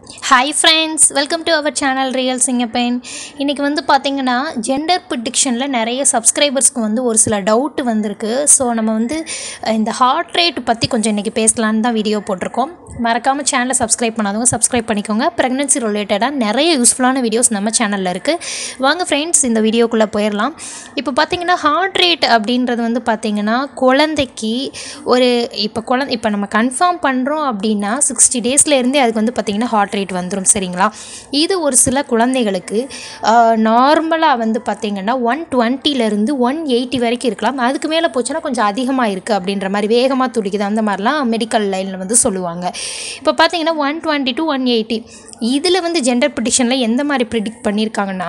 Hi friends, welcome to our channel Real Singapain. இன்னைக்கு வந்து பாத்தீங்கன்னா ஜெண்டர் ப்ரிடிக்ஷன்ல நிறைய சப்ஸ்கிரைபர்ஸ்க்கு வந்து ஒரு சில டவுட் வந்திருக்கு. சோ நம்ம வந்து இந்த ஹார்ட் ரேட் பத்தி கொஞ்சம் இன்னைக்கு பேசலாம்னு தான் வீடியோ போட்டுருக்கோம். மறக்காம சேனலை சப்ஸ்கிரைப் பண்ணாதவங்க சப்ஸ்கிரைப் பண்ணிக்கோங்க. பிரெக்னன்சி ரிலேட்டடா நிறைய யூஸ்ஃபுல்லான வீடியோஸ் நம்ம சேனல்ல இருக்கு. வாங்க ஃப்ரெண்ட்ஸ் இந்த வீடியோக்குள்ள போயிரலாம். இப்போ பாத்தீங்கன்னா ஹார்ட் ரேட் அப்படின்றது வந்து பாத்தீங்கன்னா குழந்தைக்கு ஒரு இப்போ நம்ம கன்ஃபார்ம் பண்றோம் அப்படினா 60 டேஸ்ல இருந்தே அதுக்கு வந்து பாத்தீங்கன்னா ஹார்ட் ரேட் வந்துரும் சரிங்களா. இது ஒரு சில குழந்தைகளுக்கு நார்மலா வந்து பாத்தீங்கன்னா 120 ல இருந்து 180 வரைக்கும் இருக்கலாம். அதுக்கு மேல போச்சுனா கொஞ்சம் அதிகமா இருக்கு அப்படின்ற மாதிரி வேகமா துடிக்குது அந்த மாதிரிலாம் மெடிக்கல் லைன்ல வந்து சொல்லுவாங்க. இப்போ பாத்தீங்கன்னா 120 to 180 இதுல வந்து ஜெண்டர் ப்ரிடிக்ஷன்ல எந்த மாதிரி ப்ரிடிக்ட் பண்ணிருக்காங்கன்னா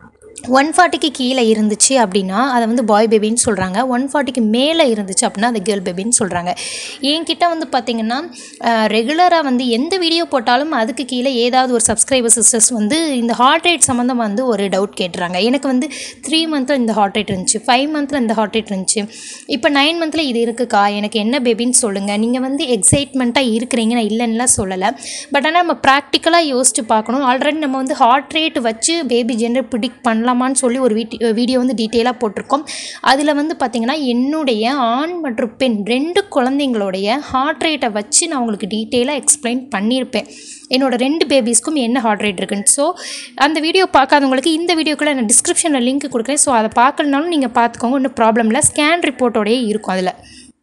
140க்கு கீழே இருந்துச்சு அப்படின்னா அதை வந்து பாய் பேபின்னு சொல்கிறாங்க. 140க்கு மேலே இருந்துச்சு அப்படின்னா அது கேர்ள் பேபின்னு சொல்கிறாங்க. என்கிட்ட வந்து பார்த்திங்கன்னா ரெகுலராக வந்து எந்த வீடியோ போட்டாலும் அதுக்கு கீழே ஏதாவது ஒரு சப்ஸ்கிரைபர் சிஸ்டர்ஸ் வந்து இந்த ஹார்ட் ரேட் சம்மந்தமாக வந்து ஒரு டவுட் கேட்டுறாங்க. எனக்கு வந்து 3 மந்த்தில் இந்த ஹார்ட் ரேட் இருந்துச்சு, 5 மந்த்தில் இந்த ஹார்ட் ரேட் இருந்துச்சு, இப்போ 9 மந்த்தில் இது இருக்குக்கா, எனக்கு என்ன பேபின்னு சொல்லுங்கள், நீங்கள் வந்து எக்ஸைட்மெண்ட்டாக இருக்கிறீங்க, நான் இல்லைன்னுலாம் சொல்லலை. பட் ஆனால் நம்ம ப்ராக்டிக்கலாக யோசிச்சு பார்க்கணும். ஆல்ரெடி நம்ம வந்து ஹார்ட் ரேட் வச்சு பேபி ஜெண்டர் ப்ரிடிக்ட் பண்ணலாம் சொல்லி ஒரு வீடியோ வந்து டீட்டெயிலாக போட்டிருக்கோம். அதில் வந்து பார்த்தீங்கன்னா என்னுடைய ஆண் மற்றும் பெண் 2 குழந்தைங்களுடைய ஹார்ட் ரேட்டை வச்சு நான் உங்களுக்கு டீட்டெயிலாக எக்ஸ்பிளைன் பண்ணியிருப்பேன். என்னோட 2 பேபிஸ்க்கும் என்ன ஹார்ட் ரேட் இருக்குன்னு. ஸோ அந்த வீடியோ பார்க்காதவங்களுக்கு இந்த வீடியோக்குள்ள நான் டிஸ்கிரிப்ஷனில் லிங்க் கொடுக்குறேன். ஸோ அதை பார்க்கலனாலும் நீங்கள் பார்த்துக்கோங்க, ஒன்றும் ப்ராப்ளம் இல்லை. ஸ்கேன் ரிப்போர்ட்டோடையே இருக்கும் அதில்.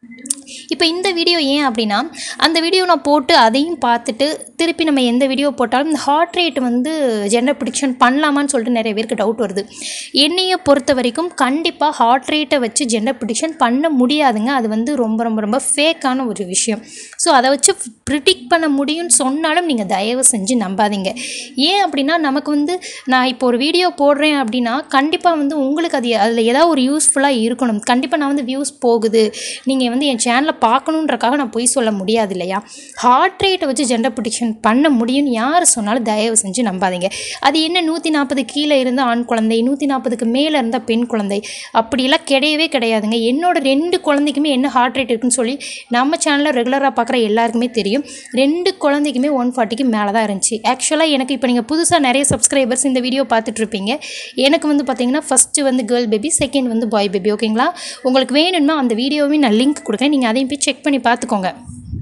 இப்போ இந்த வீடியோ ஏன் அப்படின்னா அந்த வீடியோ நான் போட்டு அதையும் பார்த்துட்டு திருப்பி நம்ம எந்த வீடியோ போட்டாலும் இந்த ஹார்ட் ரேட் வந்து ஜெண்டர் ப்ரிடிக்ஷன் பண்ணலாமான்னு சொல்லிட்டு நிறைய பேருக்கு டவுட் வருது. என்னையை பொறுத்த வரைக்கும் கண்டிப்பாக ஹார்ட் ரேட்டை வச்சு ஜெண்டர் ப்ரிடிக்ஷன் பண்ண முடியாதுங்க. அது வந்து ரொம்ப ரொம்ப ரொம்ப ஃபேக்கான ஒரு விஷயம். ஸோ அதை வச்சு ப்ரிடிக்ட் பண்ண முடியும்னு சொன்னாலும் நீங்கள் தயவு செஞ்சு நம்பாதீங்க. ஏன் அப்படின்னா நமக்கு வந்து நான் இப்போ ஒரு வீடியோ போடுறேன் அப்படின்னா கண்டிப்பாக வந்து உங்களுக்கு அதில் ஏதாவது ஒரு யூஸ்ஃபுல்லாக இருக்கணும். கண்டிப்பாக நான் வந்து வியூஸ் போகுது, நீங்கள் வந்து என் சேனலை பார்க்கணுன்றக்காக நான் போய் சொல்ல முடியாது இல்லையா. ஹார்ட் ரேட்டை வச்சு ஜெண்டர் ப்ரிடிக்ஷன் பண்ண முடியும்னு யார் சொன்னாலும் தயவு செஞ்சு நம்பாதீங்க. அது என்ன 140 கீழே இருந்த ஆண் குழந்தை, 140க்கு மேலே இருந்த பெண் குழந்தை, அப்படியெல்லாம் கிடையவே கிடையாதுங்க. என்னோட 2 குழந்தைக்குமே என்ன ஹார்ட் ரேட் இருக்குன்னு சொல்லி நம்ம சேனலில் ரெகுலராக பார்க்குற எல்லாருக்குமே தெரியும். 2 குழந்தைக்குமே 140க்கு மேலே தான் இருந்துச்சு. ஆக்சுவலாக எனக்கு இப்போ நீங்கள் புதுசாக நிறைய சப்ஸ்கிரைபர்ஸ் இந்த வீடியோ பார்த்துட்ருப்பீங்க. எனக்கு வந்து பார்த்தீங்கன்னா ஃபஸ்ட்டு வந்து கேர்ள் பேபி, செகண்ட் வந்து பாய் பேபி. ஓகேங்களா. உங்களுக்கு வேணும்னா அந்த வீடியோவையும் நான் லிங்க் கொடுக்குறேன், நீங்கள் அதையும் போய் செக் பண்ணி பார்த்துக்கோங்க.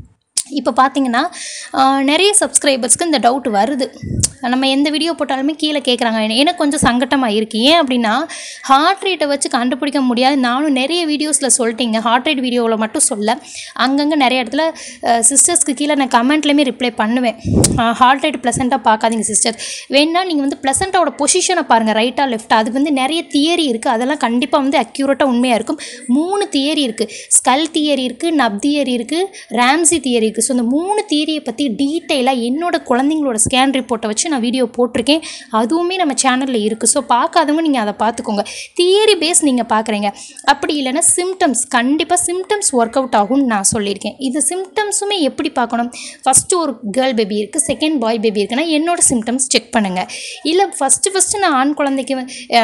இப்போ பார்த்தீங்கன்னா நிறைய சப்ஸ்கிரைபர்ஸ்க்கு இந்த டவுட் வருது. நம்ம எந்த வீடியோ போட்டாலுமே கீழே கேட்குறாங்க. எனக்கு கொஞ்சம் சங்கட்டமாக இருக்குது. ஏன் அப்படின்னா ஹார்ட் ரேட்டை வச்சு கண்டுபிடிக்க முடியாது. நானும் நிறைய வீடியோஸில் சொல்லிட்டேங்க, ஹார்ட் ரேட் வீடியோவில் மட்டும் சொல்ல, அங்கங்கே நிறைய இடத்துல சிஸ்டர்ஸ்க்கு கீழே நான் கமெண்ட்லேயுமே ரிப்ளை பண்ணுவேன். ஹார்ட் ரேட் ப்ளசண்ட்டாக பார்க்காதீங்க சிஸ்டர், வேணா நீங்கள் வந்து ப்ளசண்ட்டாவோட பொசிஷனை பாருங்கள், ரைட்டாக லெஃப்ட்டாக. அதுக்கு வந்து நிறைய தியரி இருக்குது, அதெல்லாம் கண்டிப்பாக வந்து அக்யூரேட்டாக உண்மையாக இருக்கும். 3 தியரி இருக்குது. ஸ்கல் தியரி இருக்குது, நப் தியரி இருக்குது, ராம்சி தியரி இருக்குது. ஸோ இந்த 3 தியரியை பற்றி டீட்டெயிலாக என்னோட குழந்தைங்களோட ஸ்கேன் ரிப்போர்ட்டை வச்சு நான் வீடியோ போட்டிருக்கேன். அதுவுமே நம்ம சேனலில் இருக்குது. ஸோ பார்க்காதவங்க நீங்கள் அதை பார்த்துக்கோங்க. தியரி பேஸ் நீங்கள் பார்க்குறீங்க, அப்படி இல்லைன்னா சிம்டம்ஸ், கண்டிப்பாக சிம்டம்ஸ் ஒர்க் அவுட் ஆகும்னு நான் சொல்லியிருக்கேன். இது சிம்டம்ஸுமே எப்படி பார்க்கணும், ஃபஸ்ட்டு ஒரு கேர்ள் பேபி இருக்குது, செகண்ட் பாய் பேபி இருக்குன்னா என்னோட சிம்டம்ஸ் செக் பண்ணுங்கள். இல்லை ஃபஸ்ட்டு நான் ஆண் குழந்தைக்கு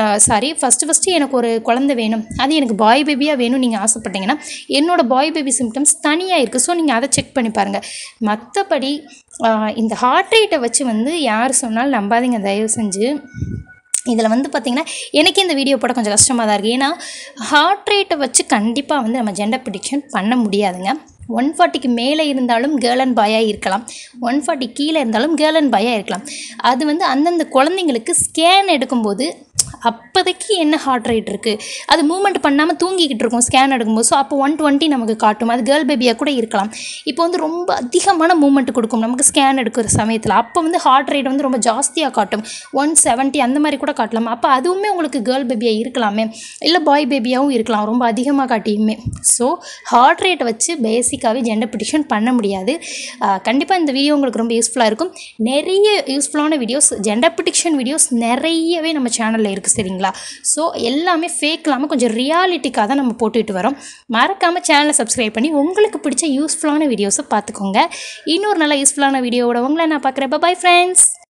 ஃபஸ்ட்டு எனக்கு ஒரு குழந்தை வேணும், அது எனக்கு பாய் பேபியாக வேணும் நீங்கள் ஆசைப்பட்டீங்கன்னா என்னோட பாய் பேபி சிம்டம்ஸ் தனியாக இருக்குது. ஸோ நீங்கள் அதை செக் பண்ணி பாருங்கள். மற்றபடி இந்த ஹார்ட் ரேட்டை வச்சு வந்து யார் சொன்னாலும் நம்பாதீங்க தயவு செஞ்சு. இதில் வந்து பார்த்திங்கன்னா எனக்கு இந்த வீடியோ போட கொஞ்சம் கஷ்டமாக தான் இருக்குது. ஏன்னா ஹார்ட் ரேட்டை வச்சு கண்டிப்பாக வந்து நம்ம ஜெண்டர் ப்ரிடிக்ஷன் பண்ண முடியாதுங்க. 140க்கு மேலே இருந்தாலும் கேர்ள் அண்ட் பாயாக இருக்கலாம், 140 கீழே இருந்தாலும் கேர்ள் அண்ட் பாயாக இருக்கலாம். அது வந்து அந்தந்த குழந்தைங்களுக்கு ஸ்கேன் எடுக்கும்போது அப்போதைக்கு என்ன ஹார்ட் ரேட் இருக்குது, அது மூவ்மெண்ட் பண்ணாமல் தூங்கிக்கிட்டு இருக்கும் ஸ்கேன் எடுக்கும்போது. ஸோ அப்போ 120 நமக்கு காட்டும். அது கேர்ள் பேபியாக கூட இருக்கலாம். இப்போ வந்து ரொம்ப அதிகமான மூவ்மெண்ட் கொடுக்கும் நமக்கு ஸ்கேன் எடுக்கிற சமயத்தில். அப்போ வந்து ஹார்ட் ரேட் வந்து ரொம்ப ஜாஸ்தியாக காட்டும், 170 அந்த மாதிரி கூட காட்டலாம். அப்போ அதுவுமே உங்களுக்கு கேர்ள் பேபியாக இருக்கலாமே, இல்லை பாய் பேபியாகவும் இருக்கலாம், ரொம்ப அதிகமாக காட்டியுமே. ஸோ ஹார்ட் ரேட்டை வச்சு பேசிக்காகவே ஜெண்டர் ப்ரிடிக்ஷன் பண்ண முடியாது. கண்டிப்பாக இந்த வீடியோ உங்களுக்கு ரொம்ப யூஸ்ஃபுல்லாக இருக்கும். நிறைய யூஸ்ஃபுல்லான வீடியோஸ், ஜெண்டர் ப்ரிடிக்ஷன் வீடியோஸ் நிறையவே நம்ம சேனலில் இருக்குது சரிங்களா. ஸோ எல்லாமே ஃபேக் இல்லாமல் கொஞ்சம் ரியாலிட்டிக்காக தான் நம்ம போட்டுக்கிட்டு வரோம். மறக்காமல் சேனலை சப்ஸ்கிரைப் பண்ணி உங்களுக்கு பிடிச்ச யூஸ்ஃபுல்லான வீடியோஸை பார்த்துக்கோங்க. இன்னொரு நல்ல யூஸ்ஃபுல்லான வீடியோவோட உங்களை நான் பார்க்குறேன். Bye friends.